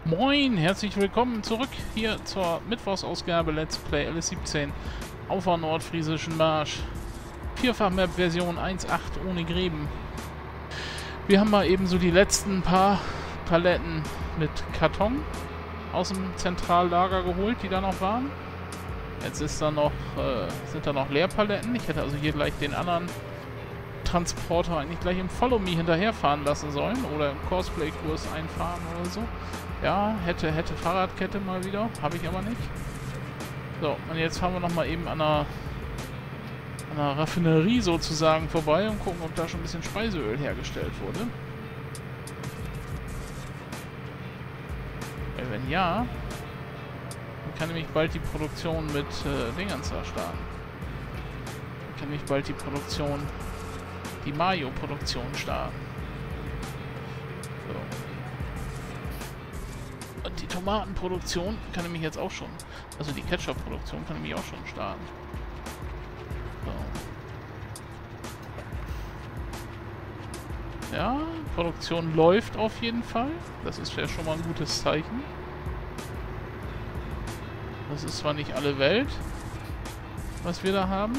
Moin, herzlich willkommen zurück hier zur Mittwochsausgabe Let's Play LS17 auf der nordfriesischen Marsch. Vierfach-Map-Version 1.8 ohne Gräben. Wir haben mal eben so die letzten paar Paletten mit Karton aus dem Zentrallager geholt, die da noch waren. Jetzt ist da noch, sind da noch Leerpaletten. Ich hätte also hier gleich den anderen Transporter eigentlich gleich im Follow Me hinterherfahren lassen sollen oder im Cosplay-Kurs einfahren oder so. Ja, hätte Fahrradkette mal wieder, habe ich aber nicht. So, und jetzt fahren wir nochmal eben an einer Raffinerie sozusagen vorbei und gucken, ob da schon ein bisschen Speiseöl hergestellt wurde. Wenn ja, dann kann nämlich bald die Produktion mit Dingens da starten. Dann kann nämlich bald die Mayo-Produktion starten. So. Und die Tomatenproduktion kann nämlich jetzt auch schon, also die Ketchup-Produktion kann nämlich auch schon starten. So. Ja, Produktion läuft auf jeden Fall. Das ist ja schon mal ein gutes Zeichen. Das ist zwar nicht alle Welt, was wir da haben,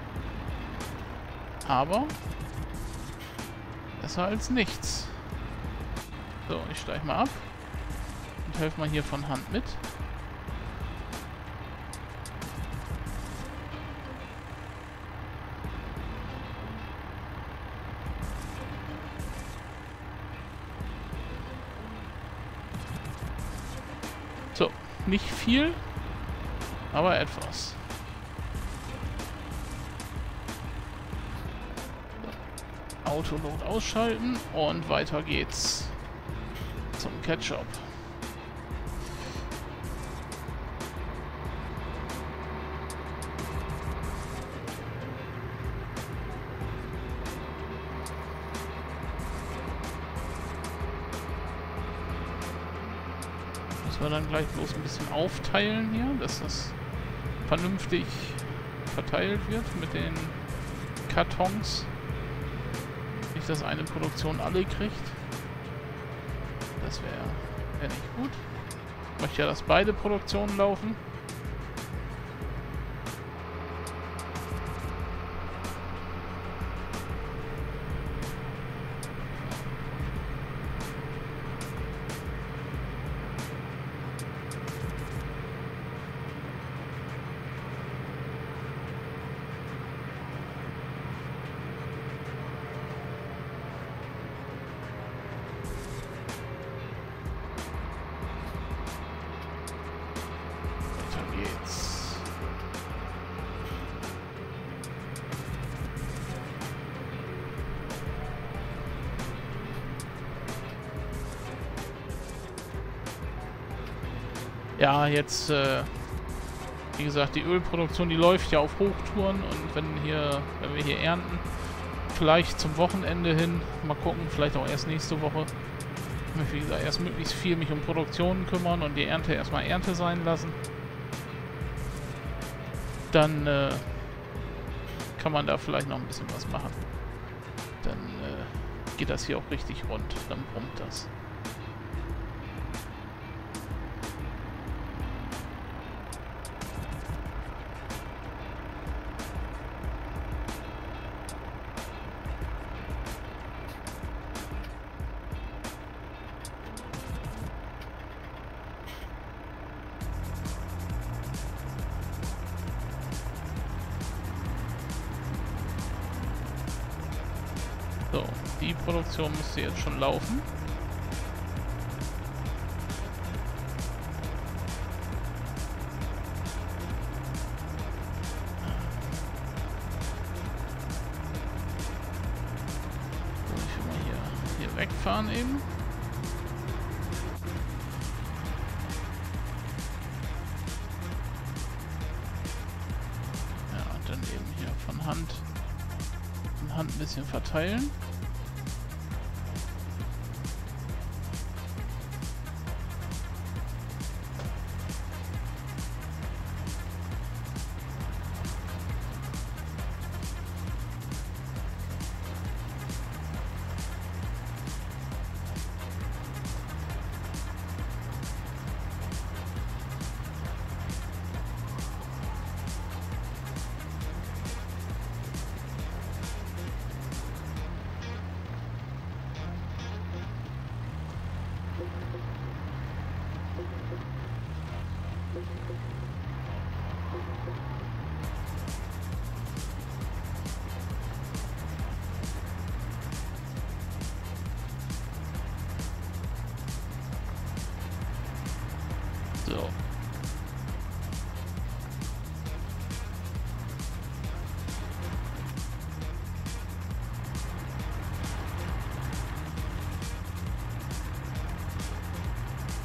aber besser als nichts. So, ich steige mal ab und helfe mal hier von Hand mit. So, nicht viel, aber etwas. Autoload ausschalten und weiter geht's zum Ketchup. Müssen wir dann gleich bloß ein bisschen aufteilen hier, dass das vernünftig verteilt wird mit den Kartons. Nicht, dass eine Produktion alle kriegt. Das wäre nicht gut. Ich möchte ja, dass beide Produktionen laufen. Ja, jetzt, wie gesagt, die Ölproduktion, die läuft ja auf Hochtouren und wenn wir hier ernten, vielleicht zum Wochenende hin, mal gucken, vielleicht auch erst nächste Woche. Ich möchte, wie gesagt, erst möglichst viel mich um Produktionen kümmern und die Ernte erstmal Ernte sein lassen. Dann kann man da vielleicht noch ein bisschen was machen. Dann geht das hier auch richtig rund, dann brummt das. So, die Produktion müsste jetzt schon laufen. So, ich will mal hier wegfahren eben. Ja, und dann eben hier von Hand ein bisschen verteilen.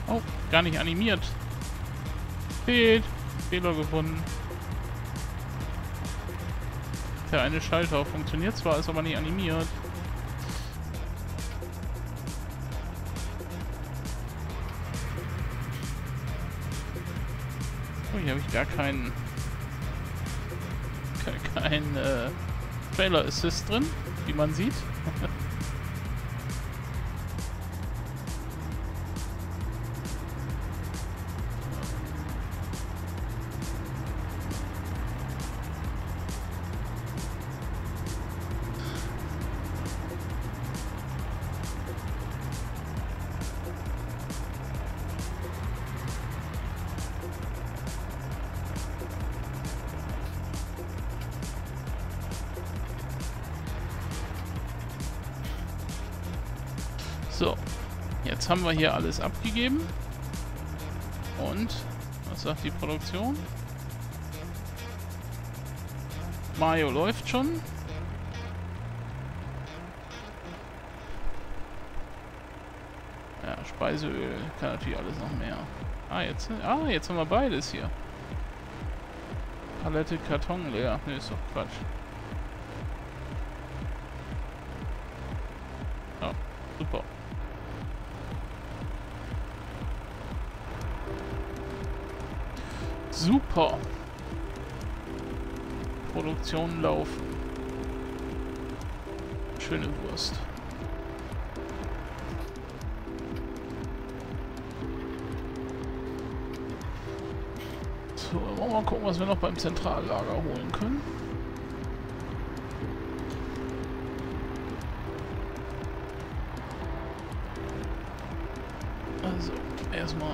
Oh, gar nicht animiert. Fehlt. Fehler gefunden. Der eine Schalter funktioniert zwar, ist aber nicht animiert. Oh, hier habe ich gar keinen Trailer Assist drin, wie man sieht. So, jetzt haben wir hier alles abgegeben. Und, was sagt die Produktion? Mario läuft schon. Ja, Speiseöl kann natürlich alles noch mehr. Jetzt haben wir beides hier. Palette, Karton leer. Ne, ist doch Quatsch. Ja, super. Super. Produktion laufen. Schöne Wurst. So, wollen wir mal gucken, was wir noch beim Zentrallager holen können. Also, erstmal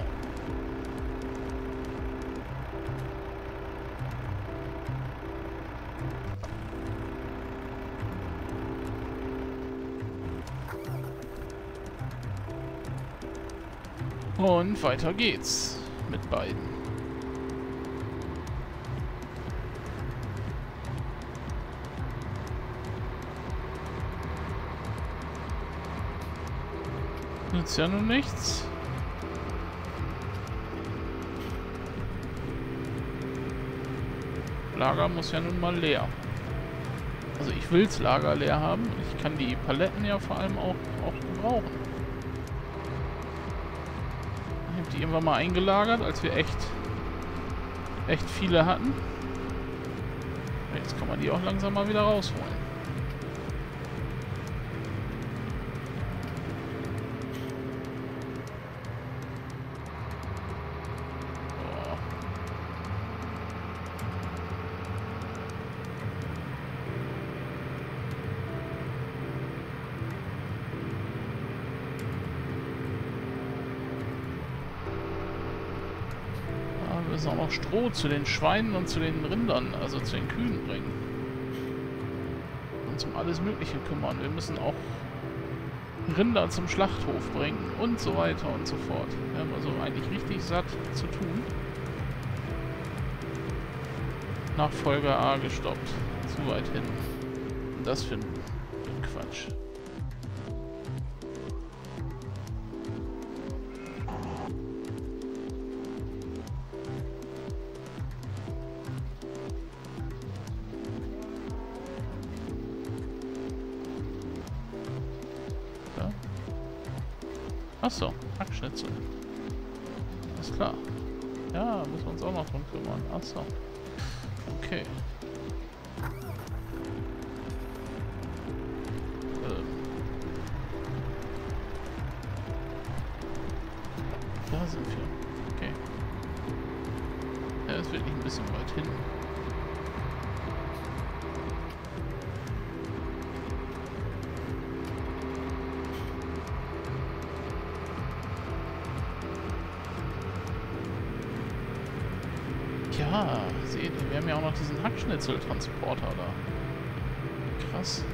und weiter geht's mit beiden. Nützt ja nun nichts. Lager muss ja nun mal leer. Also ich will's Lager leer haben. Ich kann die Paletten ja vor allem auch gebrauchen. Ich habe die irgendwann mal eingelagert, als wir echt viele hatten. Jetzt kann man die auch langsam mal wieder rausholen. Wir müssen auch noch Stroh zu den Schweinen und zu den Rindern, also zu den Kühen bringen. Und um alles Mögliche kümmern. Wir müssen auch Rinder zum Schlachthof bringen und so weiter und so fort. Wir haben also eigentlich richtig satt zu tun. Nachfolger A gestoppt. Zu weit hin. Und das für ein Quatsch. Achso, Hackschnitzel. Ist klar. Ja, müssen wir uns auch noch drum kümmern. Achso. Okay. Da sind wir. Okay. Ja, ist wirklich ein bisschen weit hin. Ja, seht ihr, wir haben ja auch noch diesen Hackschnitzeltransporter da. Krass.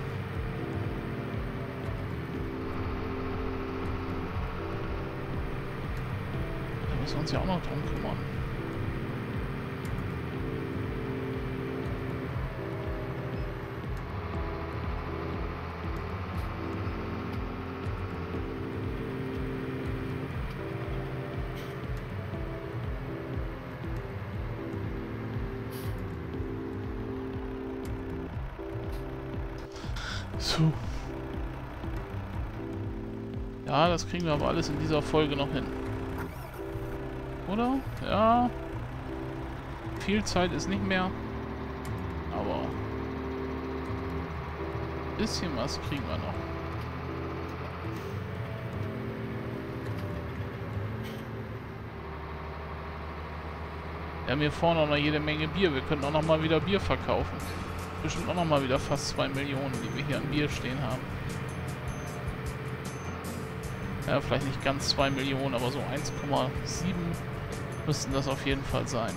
Da müssen wir uns ja auch noch drum kümmern. So. Ja, das kriegen wir aber alles in dieser Folge noch hin. Oder? Ja. Viel Zeit ist nicht mehr. Aber ein bisschen was kriegen wir noch. Wir haben hier vorne auch noch jede Menge Bier. Wir könnten auch noch mal wieder Bier verkaufen. Bestimmt auch noch mal wieder fast 2 Millionen, die wir hier an Bier stehen haben. Ja, vielleicht nicht ganz 2 Millionen, aber so 1,7 müssten das auf jeden Fall sein.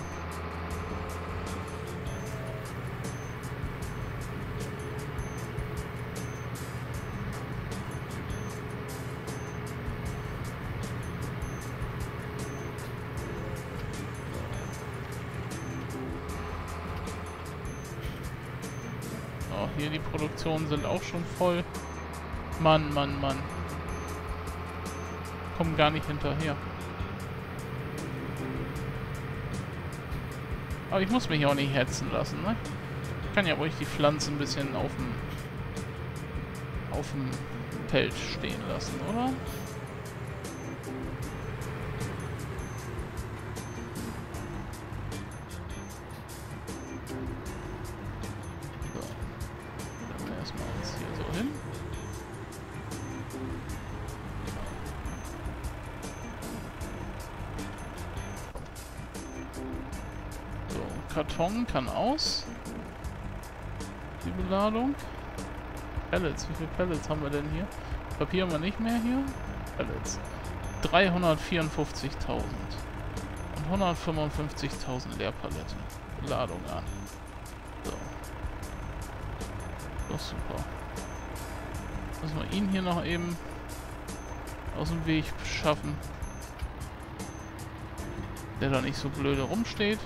Oh, hier die Produktionen sind auch schon voll. Mann, Mann, Mann. Kommen gar nicht hinterher. Aber ich muss mich auch nicht hetzen lassen, ne? Ich kann ja ruhig die Pflanzen ein bisschen auf dem Feld stehen lassen, oder? So. Dann erstmal uns hier so hin. Karton kann aus. Die Beladung. Pellets. Wie viele Pellets haben wir denn hier? Papier haben wir nicht mehr hier. Pellets. 354.000. Und 155.000 Leerpaletten. Ladung an. So. Das ist super. Müssen wir ihn hier noch eben aus dem Weg schaffen. Der da nicht so blöde rumsteht.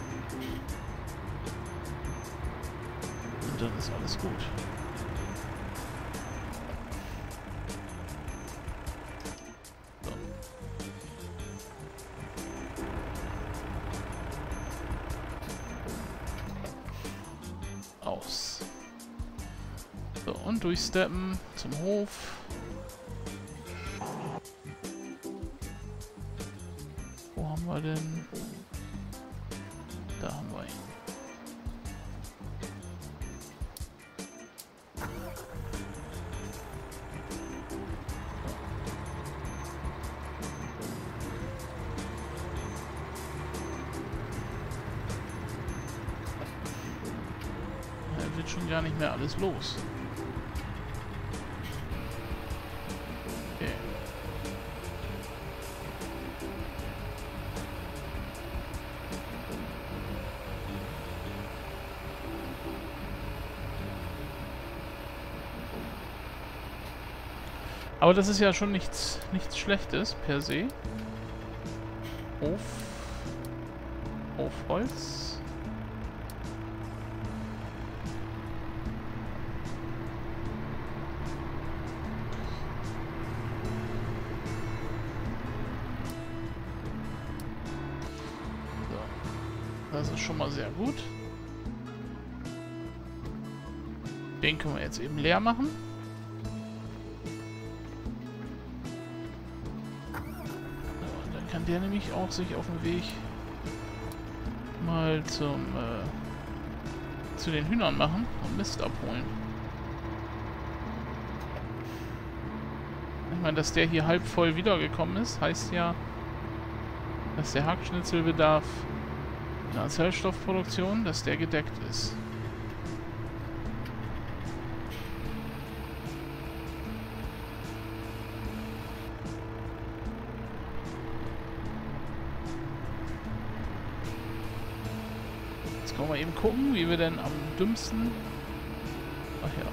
Dann ist alles gut. So. Aus. So, und durchsteppen zum Hof. Wo haben wir denn? Da haben wir ihn. Wird schon gar nicht mehr alles los. Okay. Aber das ist ja schon nichts Schlechtes per se. Hofholz. Das ist schon mal sehr gut. Den können wir jetzt eben leer machen. So, dann kann der nämlich auch sich auf den Weg mal zu den Hühnern machen und Mist abholen. Ich meine, dass der hier halb voll wiedergekommen ist, heißt ja, dass der Hackschnitzelbedarf in der Zellstoffproduktion, dass der gedeckt ist. Jetzt können wir eben gucken, wie wir denn am dümmsten... Ach ja.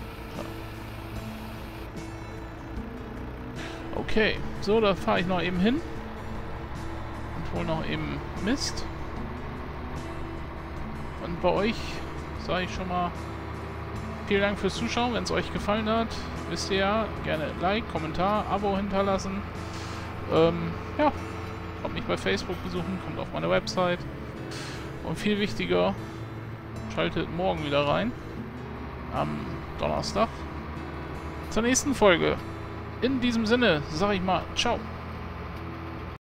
Okay, so, da fahre ich noch eben hin und hole noch eben Mist. Und bei euch sage ich schon mal vielen Dank fürs Zuschauen. Wenn es euch gefallen hat, wisst ihr ja, gerne Like, Kommentar, Abo hinterlassen. Ja, kommt mich bei Facebook besuchen, kommt auf meine Website. Und viel wichtiger, schaltet morgen wieder rein, am Donnerstag, zur nächsten Folge. In diesem Sinne, sag ich mal, ciao.